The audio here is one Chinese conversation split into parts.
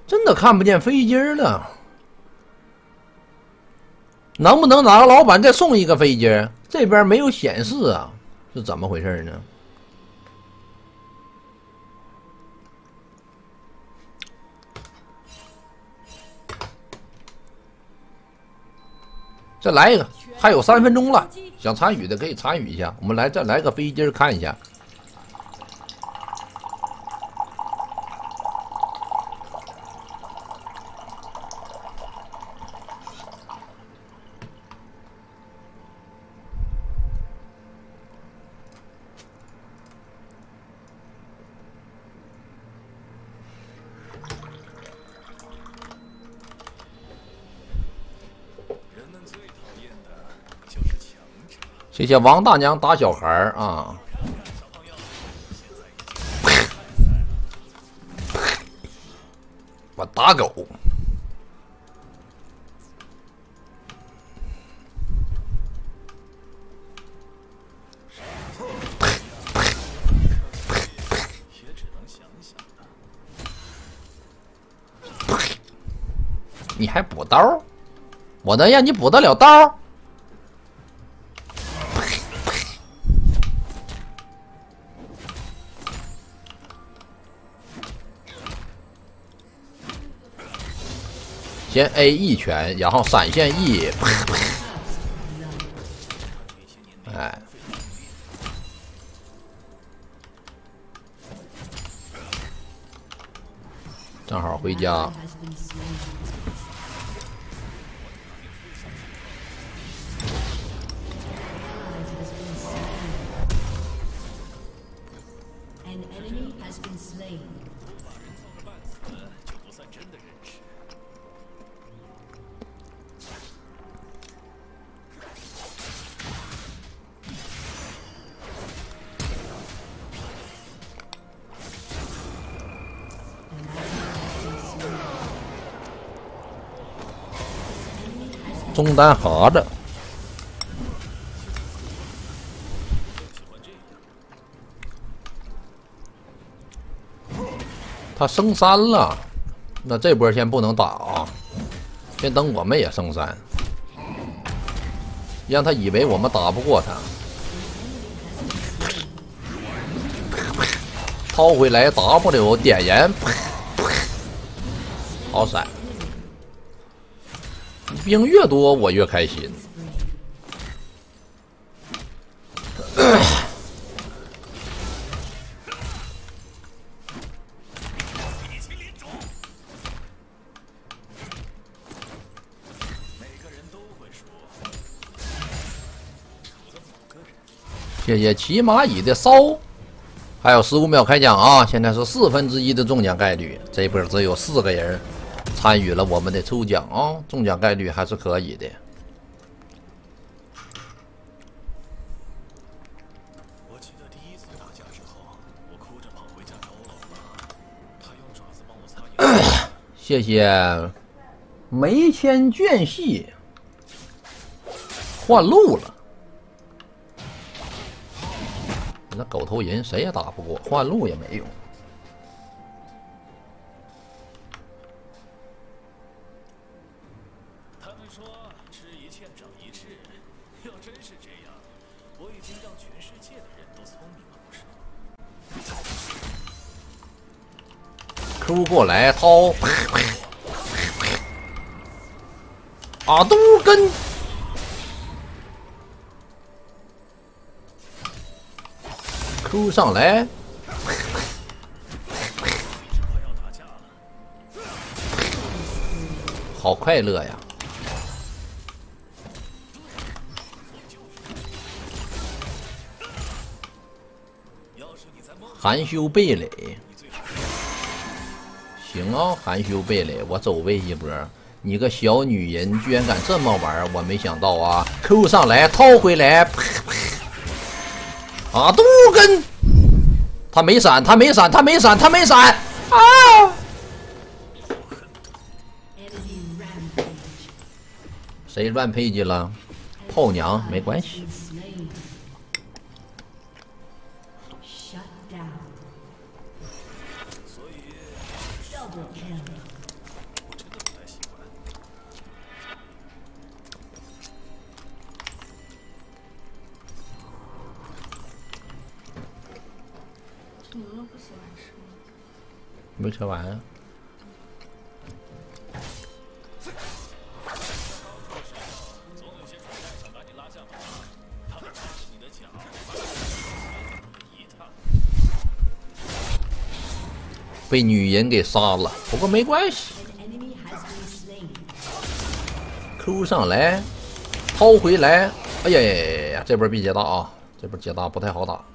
真的看不见飞机了。能不能哪个老板再送一个飞机？这边没有显示啊，是怎么回事呢？再来一个，还有3分钟了，想参与的可以参与一下。我们再来个飞机看一下。谢谢王大娘打小孩啊！我打狗。你还补刀？我能让你补得了刀？先 A 一拳，然后闪现 E， 哎，正好回家。中单盒子，他升3了，那这波先不能打啊，先等我们也升3，让他以为我们打不过他，掏回来 W 点燃，好闪。兵越多，我越开心。谢谢骑马蚁的烧，还有15秒开奖啊！现在是1/4的中奖概率，这波只有4个人参与了我们的抽奖啊，中奖概率还是可以的。 我记得第1次打架之后，我哭着跑回家找我老妈，她用爪子帮我擦眼。 谢谢眉间卷隙换路了。那狗头人谁也打不过，换路也没用。 他们说吃一堑长一智，要真是这样，我已经让全世界的人都聪明了不少。 Q 过来掏，阿杜根。Q 上来，好快乐呀！含羞贝蕾，行啊，含羞贝蕾，我走位一波。你个小女人居然敢这么玩，我没想到啊 ！Q 上来，掏回来。啊，杜根，他没闪，他没闪，他没闪，他没闪啊！谁乱配去了？炮娘没关系。 没吃完啊。被女人给杀了，不过没关系。Q 上来，掏回来。哎呀呀呀呀！这波比捷大啊，这波捷大不太好打。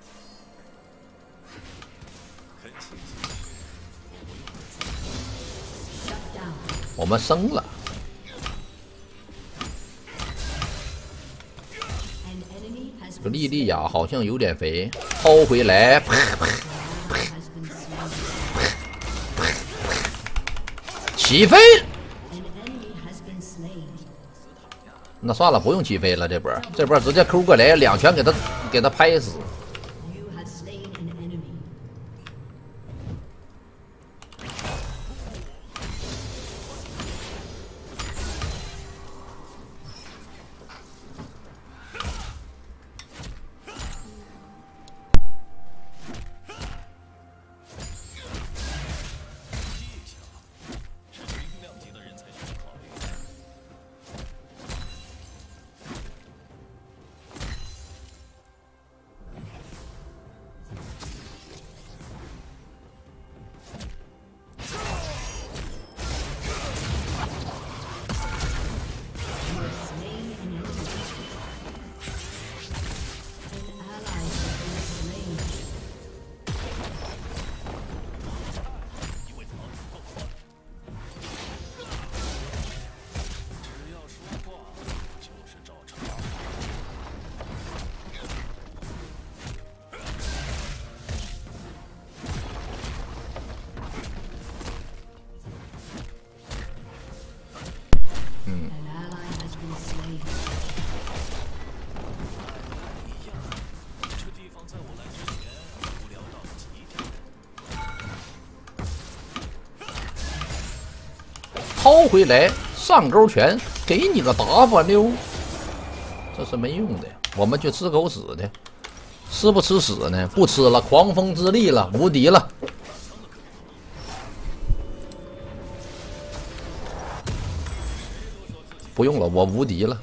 我们升了。这个莉莉娅好像有点肥，掏回来。起飞！那算了，不用起飞了。这波直接 Q 过来，2拳给他拍死。掏回来，上勾拳，给你个 W， 这是没用的。我们去吃狗屎的，吃不吃屎呢？不吃了，狂风之力了，无敌了。不用了，我无敌了。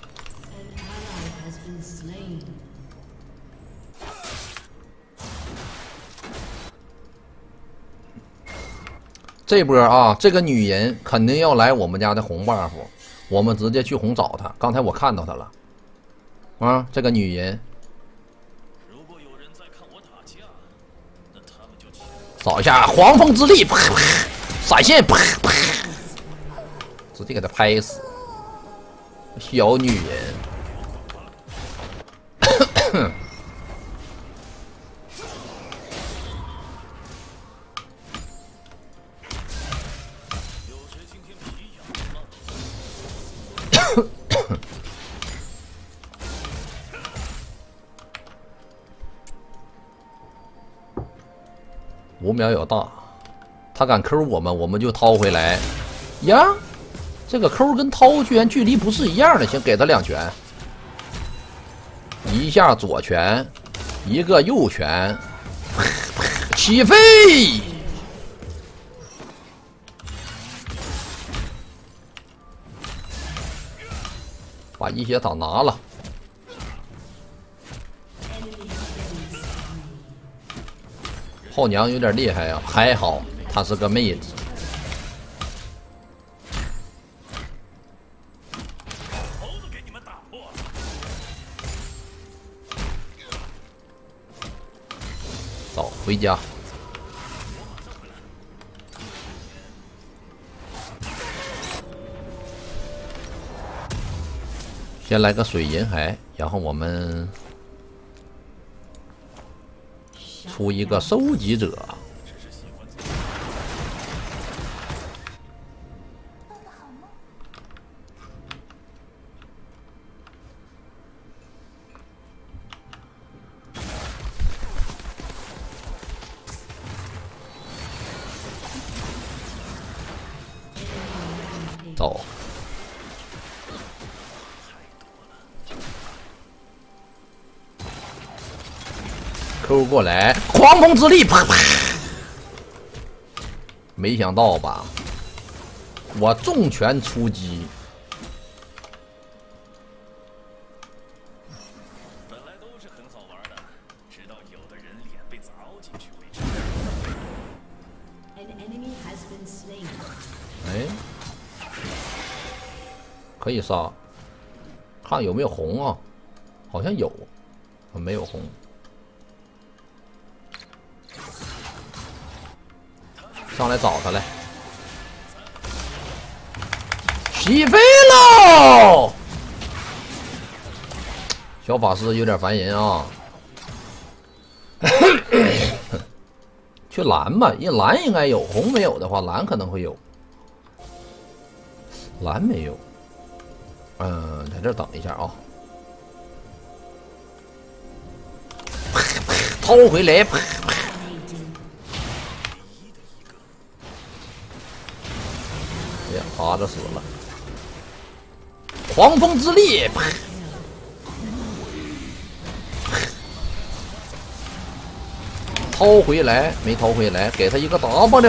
这波啊，这个女人肯定要来我们家的红 buff， 我们直接去红找她。刚才我看到她了，啊，这个女人， 如果有人在看我打架，那他们就找一下黄蜂之力，啪啪，闪现，啪啪，直接给她拍死。小女人。5秒有大，他敢 Q 我们，我们就掏回来。呀，这个 Q 跟掏居然距离不是一样的，先给他2拳，一下左拳，一个右拳，起飞！把一血塔拿了。后娘有点厉害啊，还好她是个妹子。 头都给你们打破了。 走，回家。先来个水银海，然后我们出一个收集者。走。Q 过来，狂风之力，啪啪！ 没想到吧？我重拳出击。 本来都是很好玩的，直到有的人脸被凿进去为止。 哎，可以杀，看有没有红啊？好像有，没有红。上来找他来，起飞喽！小法师有点烦人啊。去蓝吧，因为蓝应该有，红没有的话，蓝可能会有。蓝没有，在这等一下啊。掏回来，呀，趴着死了。狂风之力，掏回来没掏回来，给他一个 W，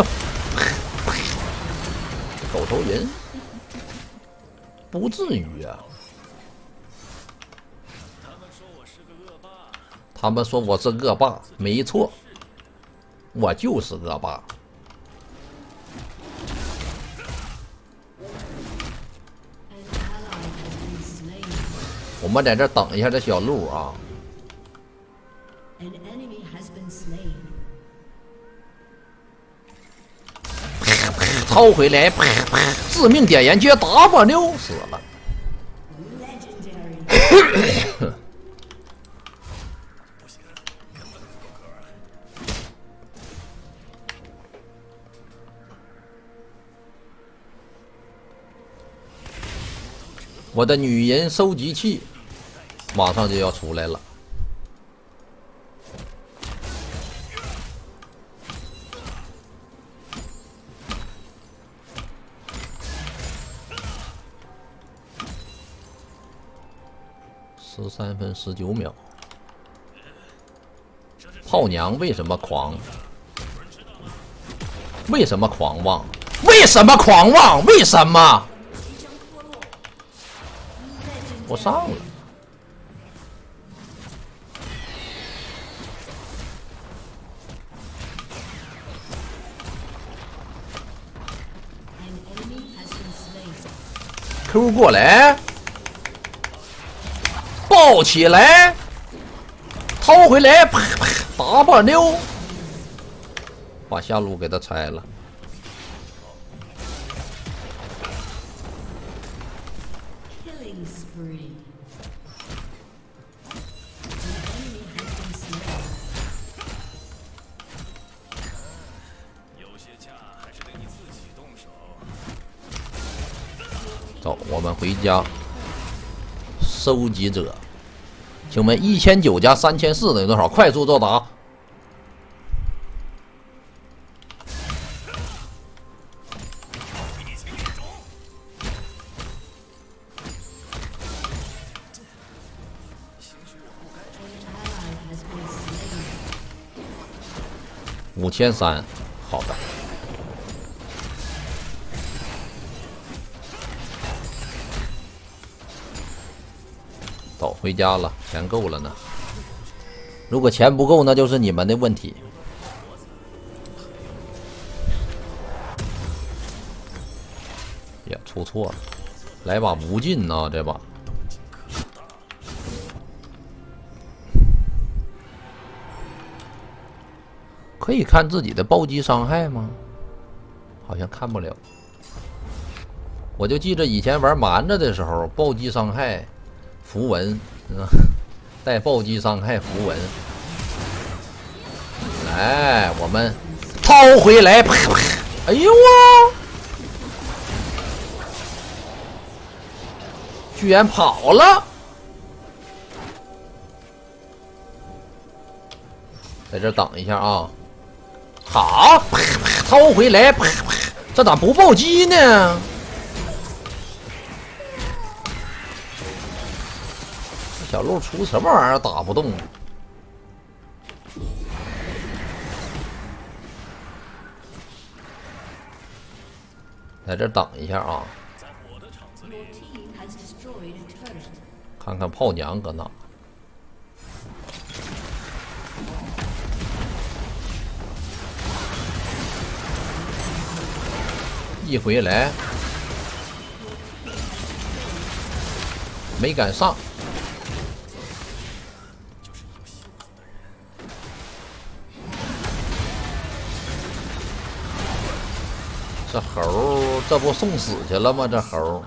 狗头人，不至于啊。他们说我是恶霸，没错，我就是恶霸。我们在这等一下这小鹿啊。掏回来，致命点燃诀 W 死了。我的女人收集器马上就要出来了。13分19秒。炮娘为什么狂？为什么狂妄？为什么狂妄？为什么？我上了。Q 过来，抱起来，掏回来，啪啪W，把下路给他拆了。走，我们回家。收集者，请问1009加34等于多少？快速作答。5300，好的。走，回家了，钱够了呢。如果钱不够，那就是你们的问题。呀，出错了，来把无尽呐，这把。可以看自己的暴击伤害吗？好像看不了。我就记着以前玩蛮子的时候，暴击伤害符文，带暴击伤害符文。来，我们掏回来，啪啪！哎呦啊！居然跑了！在这等一下啊！好，啪啪，掏回来，啪啪！这咋不暴击呢？小鹿出什么玩意儿打不动？ 在这等一下啊， 在我的场子 Your 里， team has destroyed a turret. 看看炮娘搁哪。一回来没敢上，这猴儿这不送死去了吗？这猴儿，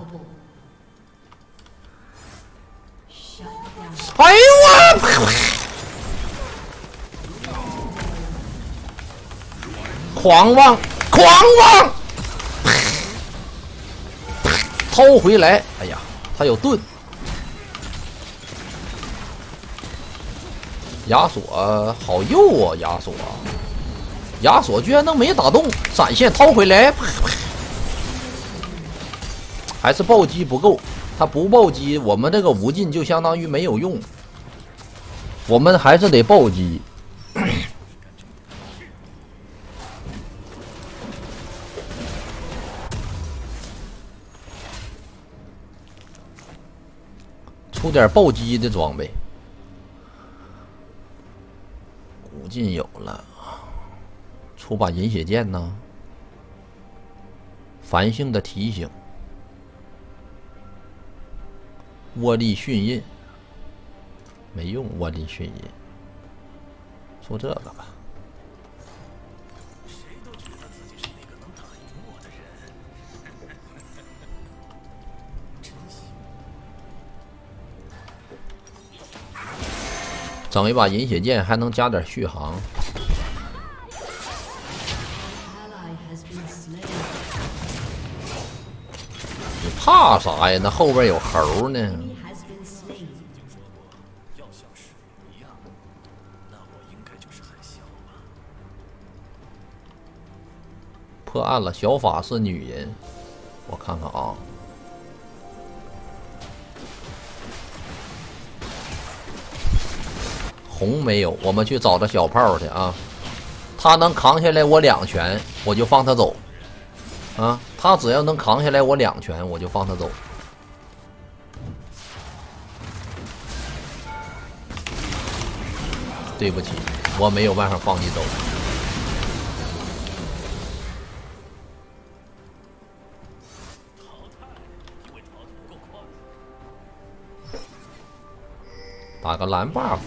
Shut down. 哎呦我！狂妄，狂妄！偷回来，哎呀，他有盾。亚索好右啊，亚索，亚索居然能没打动，闪现掏回来，还是暴击不够。他不暴击，我们这个无尽就相当于没有用。我们还是得暴击。出点暴击的装备，无尽有了，出把饮血剑呢？繁星的提醒，窝力迅印没用，窝力迅印，出这个吧。 谁都觉得自己是那个能打赢我的人。真行！ 整一把饮血剑，还能加点续航。 Ally has been slain. 你怕啥呀？那后边有猴呢。 He has been slain. 曾经说过，要像水一样，那我应该就是海啸吧。 破案了，小法是女人，我看看啊。红没有，我们去找着小炮去啊！他能扛下来我2拳，我就放他走。啊，他只要能扛下来我2拳，我就放他走。对不起，我没有办法放你走。 淘汰，因为淘的不够快。 打个蓝 buff。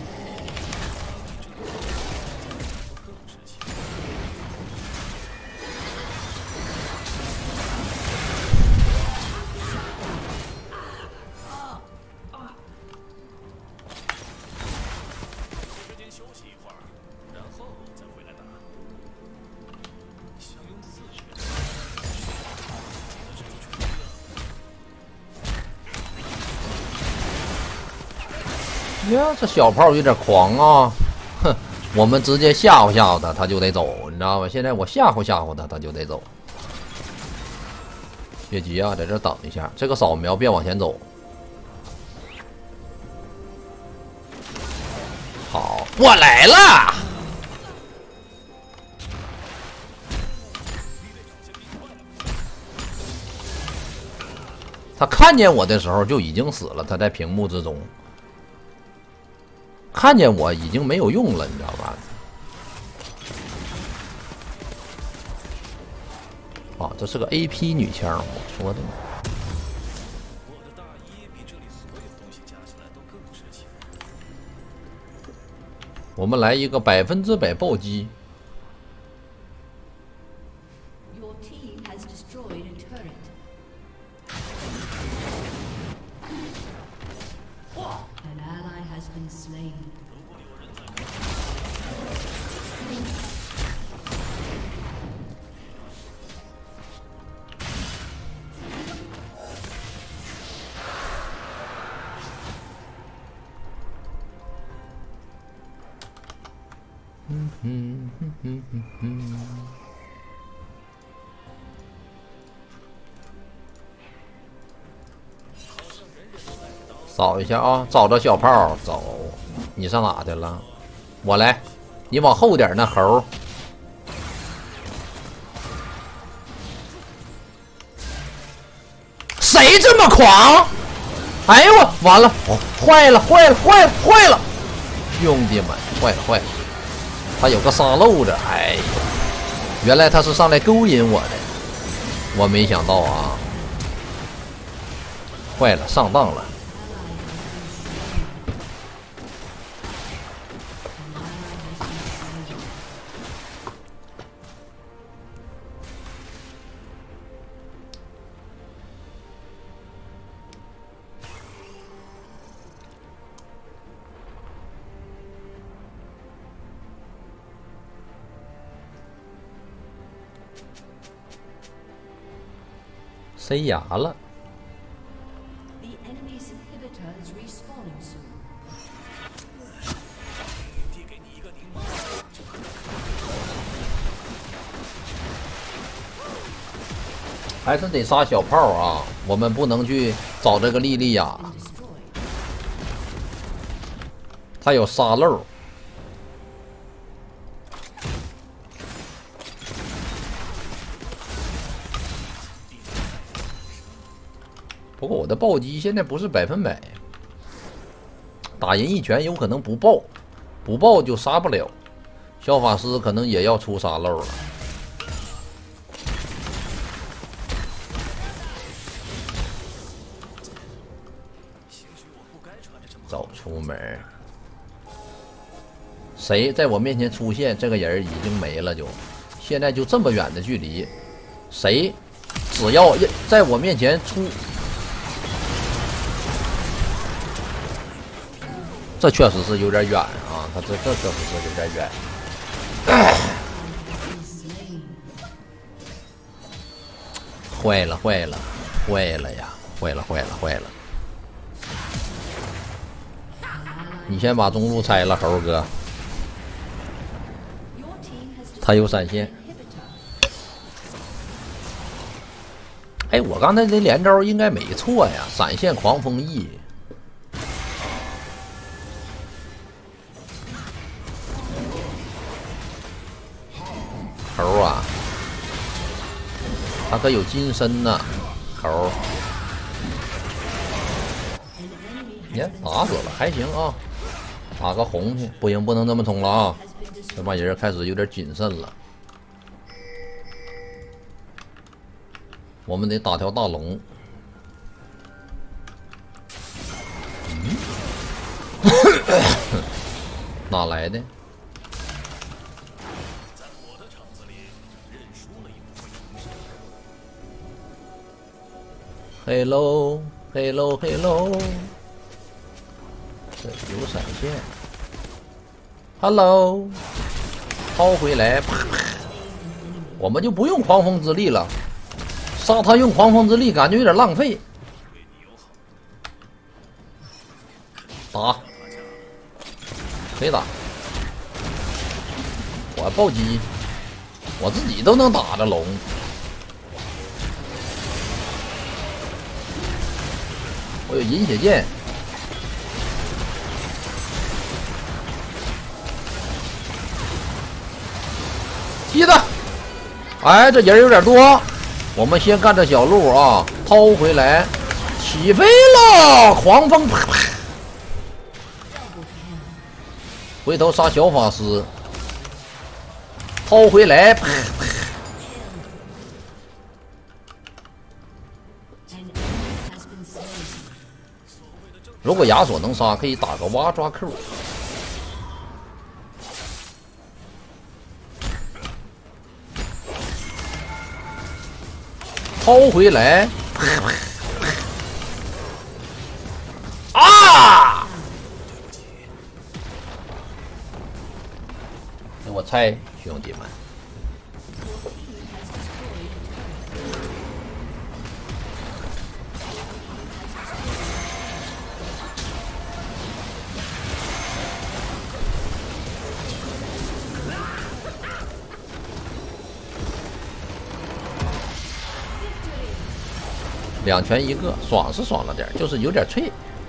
更值钱。时间休息一会儿，然后再回来打。想用自学的，记得这一锤子。 呀，这小炮有点狂啊！哼，我们直接吓唬吓唬他，他就得走，你知道吧？现在我吓唬吓唬他，他就得走。别急啊，在这等一下，这个扫描别往前走。好，我来了。他看见我的时候就已经死了，他在屏幕之中。 看见我已经没有用了，你知道吧？啊，这是个 AP 女枪，我说的。 我的大衣比这里所有东西加起来都更值钱。 我们来一个100%暴击， Your team has destroyed a turret. An ally has been slain. 如果有人在看， 扫一下啊，找着小炮，走。你上哪去了？我来，你往后点那猴儿。 谁这么狂？哎呦我完了，坏了坏了坏了坏了！兄弟们，坏了坏了！他有个沙漏子，哎呦，原来他是上来勾引我的，我没想到啊！坏了，上当了。塞牙了。 The enemy's inhibitor is respawning soon. 递给你一个柠檬。 还是得杀小炮啊！我们不能去找这个莉莉娅， Been destroyed. 她有沙漏。不过我的暴击现在不是100%，打人一拳有可能不爆，不爆就杀不了。小法师可能也要出沙漏了。 早出门，谁在我面前出现，这个人已经没了就。现在就这么远的距离，谁只要在我面前出，这确实是有点远啊！他这确实是有点远。坏了坏了坏了呀！坏了坏了坏了！ 你先把中路拆了，猴哥。 Your team has 他 destroyed 有闪 the 现。 inhibitor. 哎，我刚才这连招应该没错呀，闪现狂风翼。猴啊，他可有金身呢，猴。你看打死了，还行啊，打个红去，不行，不能这么冲了啊！ Has been destroyed. 这帮人开始有点谨慎了。我们得打条大龙。哪来的？ 在我的场子里，认输了也不会重生。 Hello Hello Hello， 这有闪现。Hello， 抛回来，啪啪，我们就不用狂风之力了。杀他用狂风之力，感觉有点浪费。打，可以打。我暴击，我自己都能打着龙。 我有银血剑，踢他！哎，这人有点多，我们先干这小路啊，掏回来，起飞了！狂风啪啪，回头杀小法师，掏回来，啪啪。 An enemy has been slain. 如果亚索能杀，可以打个蛙抓 Q。掏回来，啊！给我拆，兄弟们！ 2拳1个，爽是爽了点，就是有点脆。